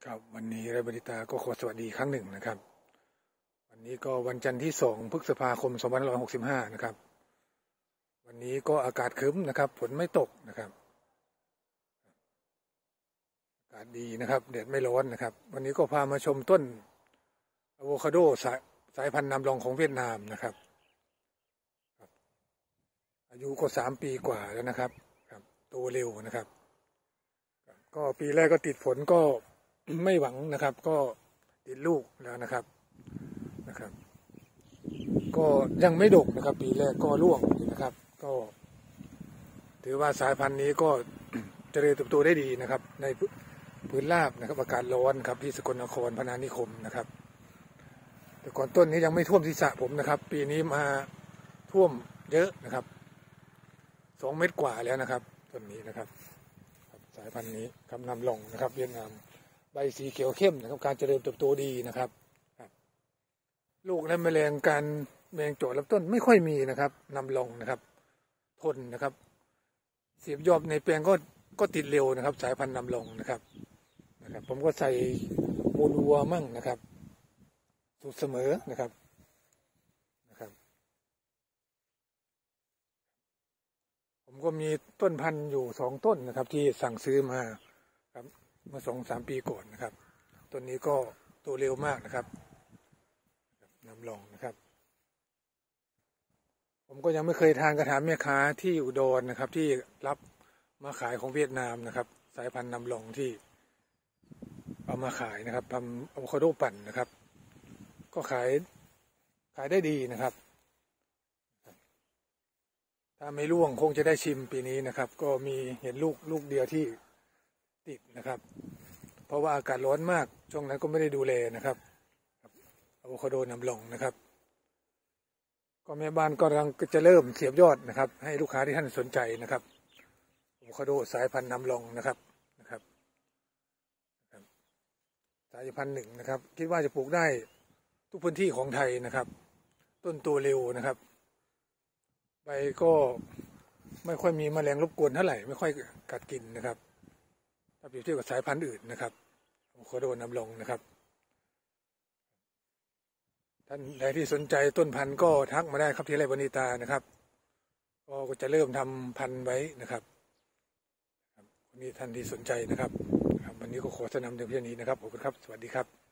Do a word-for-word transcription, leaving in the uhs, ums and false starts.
ครับวันนี้ไรบริตาก็ขอสวัสดีครั้งหนึ่งนะครับวันนี้ก็วันจันทร์ที่สองพฤษภาคมสองพันห้าร้อยหกสิบห้านะครับวันนี้ก็อากาศครึ้มนะครับฝนไม่ตกนะครับอากาศดีนะครับแดดไม่ร้อนนะครับวันนี้ก็พามาชมต้นอะโวคาโดสายสายพันธุ์นำร่องของเวียดนามนะครับอายุก็สามปีกว่าแล้วนะครับครับโตเร็วนะครับก็ปีแรกก็ติดฝนก็ไม่หวังนะครับก็ติดลูกแล้วนะครับนะครับก็ยังไม่ดกนะครับปีแรกก็ร่วงนะครับก็ถือว่าสายพันธุ์นี้ก็เจริญเติบโตได้ดีนะครับในพื้นราบนะครับอากาศร้อนครับที่สกลนครพนานิคมนะครับแต่ก่อนต้นนี้ยังไม่ท่วมศีรษะผมนะครับปีนี้มาท่วมเยอะนะครับสองเมตรกว่าแล้วนะครับต้นนี้นะครับสายพันธุ์นี้คำนำลงนะครับเวียดนามใบสีเขียวเข้มนะครับการเจริญเติบโตดีนะครับลูกและแมลงการแมลงเจาะลำต้นไม่ค่อยมีนะครับนำลงนะครับทนนะครับเสียบยอดในแปลงก็ก็ติดเร็วนะครับสายพันธุ์นำลงนะครับนะครับผมก็ใส่มูลวัวมั่งนะครับสูตรเสมอนะครับนะครับผมก็มีต้นพันธุ์อยู่สองต้นนะครับที่สั่งซื้อมาครับเมื่อสองสามปีก่อนนะครับต้นนี้ก็โตเร็วมากนะครับนำลงนะครับผมก็ยังไม่เคยทานกระถางแม่ค้าที่อุดรนะครับที่รับมาขายของเวียดนามนะครับสายพันธุ์นำลงที่เอามาขายนะครับทำอะโวคาโดปั่นนะครับก็ขายขายได้ดีนะครับถ้าไม่ร่วงคงจะได้ชิมปีนี้นะครับก็มีเห็นลูกลูกเดียวที่ติดนะครับเพราะว่าอากาศร้อนมากช่วงนั้นก็ไม่ได้ดูแลนะครับอะโวคาโดนำลงนะครับก็แม่บ้านก็กำลังจะเริ่มเสียบยอดนะครับให้ลูกค้าที่ท่านสนใจนะครับอะโวคาโดสายพันธุ์นำลงนะครับนะครับสายพันธุ์หนึ่งนะครับคิดว่าจะปลูกได้ทุกพื้นที่ของไทยนะครับต้นโตเร็วนะครับใบก็ไม่ค่อยมีแมลงรบกวนเท่าไหร่ไม่ค่อยกัดกินนะครับถ้าเปรียบเทียบกับสายพันธุ์อื่นนะครับอะโวคาโดนำลงนะครับท่านใดที่สนใจต้นพันธุ์ก็ทักมาได้ครับที่ไรบริตานะครับก็จะเริ่มทำพันธุ์ไว้นะครับวันนี้ท่านที่สนใจนะครับวันนี้ก็ขอแนะนำเพียงนี้นะครับขอบคุณครับสวัสดีครับ